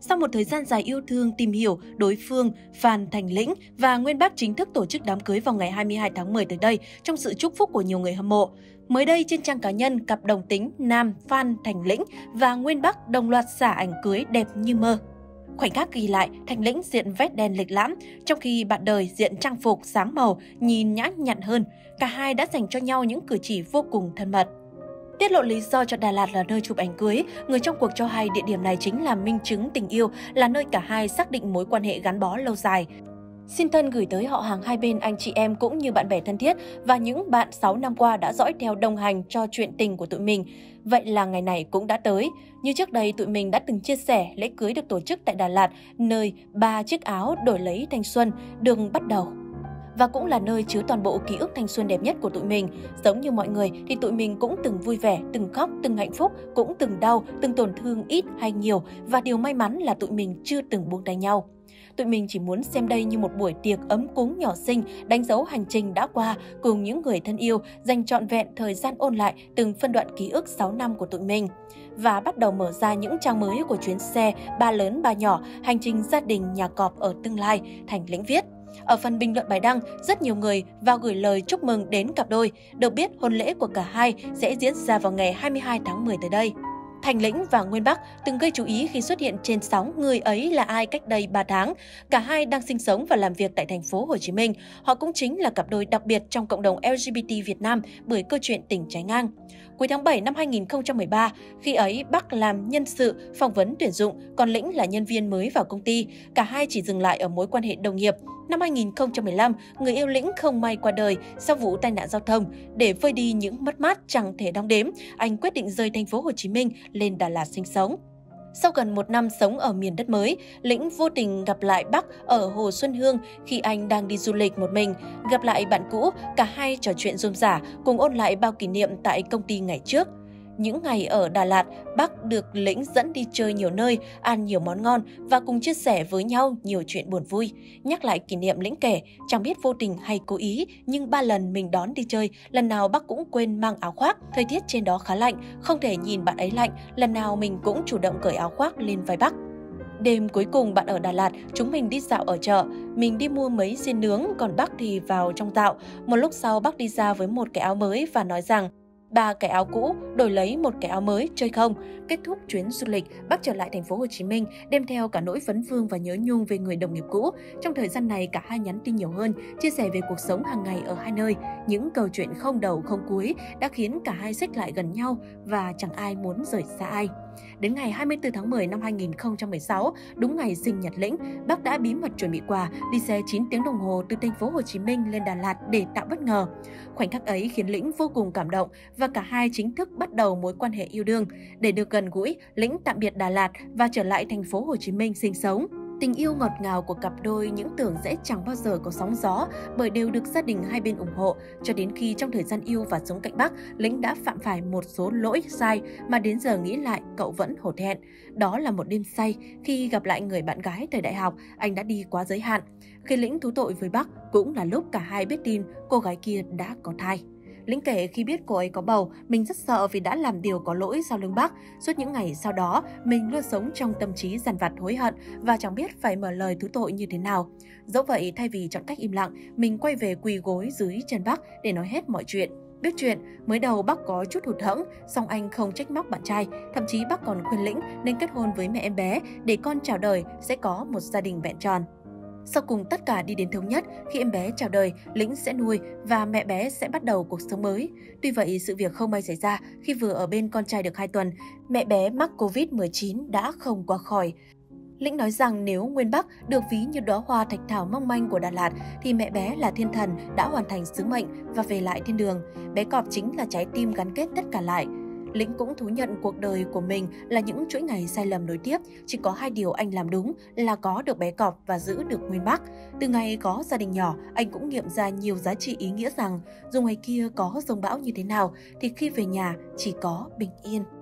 Sau một thời gian dài yêu thương tìm hiểu đối phương, Phan Thành Lĩnh và Nguyên Bắc chính thức tổ chức đám cưới vào ngày 22 tháng 10 tới đây trong sự chúc phúc của nhiều người hâm mộ. Mới đây trên trang cá nhân, cặp đồng tính nam Phan Thành Lĩnh và Nguyên Bắc đồng loạt xả ảnh cưới đẹp như mơ. Khoảnh khắc ghi lại, Thành Lĩnh diện vest đen lịch lãm, trong khi bạn đời diện trang phục sáng màu, nhìn nhã nhặn hơn. Cả hai đã dành cho nhau những cử chỉ vô cùng thân mật. Tiết lộ lý do cho Đà Lạt là nơi chụp ảnh cưới, người trong cuộc cho hay địa điểm này chính là minh chứng tình yêu, là nơi cả hai xác định mối quan hệ gắn bó lâu dài. Xin thân gửi tới họ hàng hai bên, anh chị em cũng như bạn bè thân thiết và những bạn 6 năm qua đã dõi theo đồng hành cho chuyện tình của tụi mình. Vậy là ngày này cũng đã tới. Như trước đây tụi mình đã từng chia sẻ, lễ cưới được tổ chức tại Đà Lạt, nơi 3 chiếc áo đổi lấy thanh xuân được bắt đầu. Và cũng là nơi chứa toàn bộ ký ức thanh xuân đẹp nhất của tụi mình. Giống như mọi người thì tụi mình cũng từng vui vẻ, từng khóc, từng hạnh phúc, cũng từng đau, từng tổn thương ít hay nhiều. Và điều may mắn là tụi mình chưa từng buông tay nhau. Tụi mình chỉ muốn xem đây như một buổi tiệc ấm cúng nhỏ xinh, đánh dấu hành trình đã qua cùng những người thân yêu, dành trọn vẹn thời gian ôn lại từng phân đoạn ký ức 6 năm của tụi mình. Và bắt đầu mở ra những trang mới của chuyến xe ba lớn ba nhỏ, hành trình gia đình nhà cọp ở tương lai, Thành Lĩnh viết. Ở phần bình luận bài đăng, rất nhiều người vào gửi lời chúc mừng đến cặp đôi. Được biết, hôn lễ của cả hai sẽ diễn ra vào ngày 22 tháng 10 tới đây. Thành Lĩnh và Nguyên Bắc từng gây chú ý khi xuất hiện trên sóng Người ấy là ai cách đây 3 tháng. Cả hai đang sinh sống và làm việc tại thành phố Hồ Chí Minh. Họ cũng chính là cặp đôi đặc biệt trong cộng đồng LGBT Việt Nam bởi câu chuyện tình trái ngang. Cuối tháng 7 năm 2013, khi ấy Bắc làm nhân sự, phỏng vấn tuyển dụng, còn Lĩnh là nhân viên mới vào công ty. Cả hai chỉ dừng lại ở mối quan hệ đồng nghiệp. Năm 2015, người yêu Lĩnh không may qua đời sau vụ tai nạn giao thông. Để vơi đi những mất mát chẳng thể đong đếm, anh quyết định rời thành phố Hồ Chí Minh lên Đà Lạt sinh sống. Sau gần 1 năm sống ở miền đất mới, Lĩnh vô tình gặp lại Bắc ở Hồ Xuân Hương khi anh đang đi du lịch một mình. Gặp lại bạn cũ, cả hai trò chuyện rôm rả, cùng ôn lại bao kỷ niệm tại công ty ngày trước. Những ngày ở Đà Lạt, Bắc được Lĩnh dẫn đi chơi nhiều nơi, ăn nhiều món ngon và cùng chia sẻ với nhau nhiều chuyện buồn vui. Nhắc lại kỷ niệm, Lĩnh kể, chẳng biết vô tình hay cố ý, nhưng 3 lần mình đón đi chơi, lần nào Bắc cũng quên mang áo khoác. Thời tiết trên đó khá lạnh, không thể nhìn bạn ấy lạnh, lần nào mình cũng chủ động cởi áo khoác lên vai Bắc. Đêm cuối cùng bạn ở Đà Lạt, chúng mình đi dạo ở chợ. Mình đi mua mấy xiên nướng, còn Bắc thì vào trong dạo. Một lúc sau Bắc đi ra với một cái áo mới và nói rằng 3 cái áo cũ đổi lấy một cái áo mới, chơi không? Kết thúc chuyến du lịch, Bắc trở lại thành phố Hồ Chí Minh, đem theo cả nỗi vấn vương và nhớ nhung về người đồng nghiệp cũ. Trong thời gian này, cả hai nhắn tin nhiều hơn, chia sẻ về cuộc sống hàng ngày ở hai nơi. Những câu chuyện không đầu không cuối đã khiến cả hai xích lại gần nhau và chẳng ai muốn rời xa ai. Đến ngày 24 tháng 10 năm 2016, đúng ngày sinh nhật Lĩnh, Bắc đã bí mật chuẩn bị quà, đi xe 9 tiếng đồng hồ từ thành phố Hồ Chí Minh lên Đà Lạt để tạo bất ngờ. Khoảnh khắc ấy khiến Lĩnh vô cùng cảm động và cả hai chính thức bắt đầu mối quan hệ yêu đương. Để được gần gũi, Lĩnh tạm biệt Đà Lạt và trở lại thành phố Hồ Chí Minh sinh sống. Tình yêu ngọt ngào của cặp đôi những tưởng sẽ chẳng bao giờ có sóng gió bởi đều được gia đình hai bên ủng hộ, cho đến khi trong thời gian yêu và sống cạnh Bắc, Lĩnh đã phạm phải một số lỗi sai mà đến giờ nghĩ lại cậu vẫn hổ thẹn. Đó là một đêm say, khi gặp lại người bạn gái thời đại học, anh đã đi quá giới hạn. Khi Lĩnh thú tội với Bắc cũng là lúc cả hai biết tin cô gái kia đã có thai. Lĩnh kể khi biết cô ấy có bầu, mình rất sợ vì đã làm điều có lỗi sau lưng Bắc. Suốt những ngày sau đó, mình luôn sống trong tâm trí dằn vặt hối hận và chẳng biết phải mở lời thú tội như thế nào. Dẫu vậy, thay vì chọn cách im lặng, mình quay về quỳ gối dưới chân Bắc để nói hết mọi chuyện. Biết chuyện, mới đầu Bắc có chút hụt hẫng, song anh không trách móc bạn trai. Thậm chí Bắc còn khuyên Lĩnh nên kết hôn với mẹ em bé để con chào đời sẽ có một gia đình vẹn tròn. Sau cùng tất cả đi đến thống nhất, khi em bé chào đời, Lĩnh sẽ nuôi và mẹ bé sẽ bắt đầu cuộc sống mới. Tuy vậy, sự việc không may xảy ra khi vừa ở bên con trai được 2 tuần, mẹ bé mắc Covid-19 đã không qua khỏi. Lĩnh nói rằng nếu Nguyên Bắc được ví như đóa hoa thạch thảo mong manh của Đà Lạt thì mẹ bé là thiên thần đã hoàn thành sứ mệnh và về lại thiên đường. Bé cọp chính là trái tim gắn kết tất cả lại. Lĩnh cũng thú nhận cuộc đời của mình là những chuỗi ngày sai lầm nối tiếp. Chỉ có 2 điều anh làm đúng là có được bé cọp và giữ được Nguyên Bắc. Từ ngày có gia đình nhỏ, anh cũng nghiệm ra nhiều giá trị ý nghĩa rằng dù ngày kia có giông bão như thế nào thì khi về nhà chỉ có bình yên.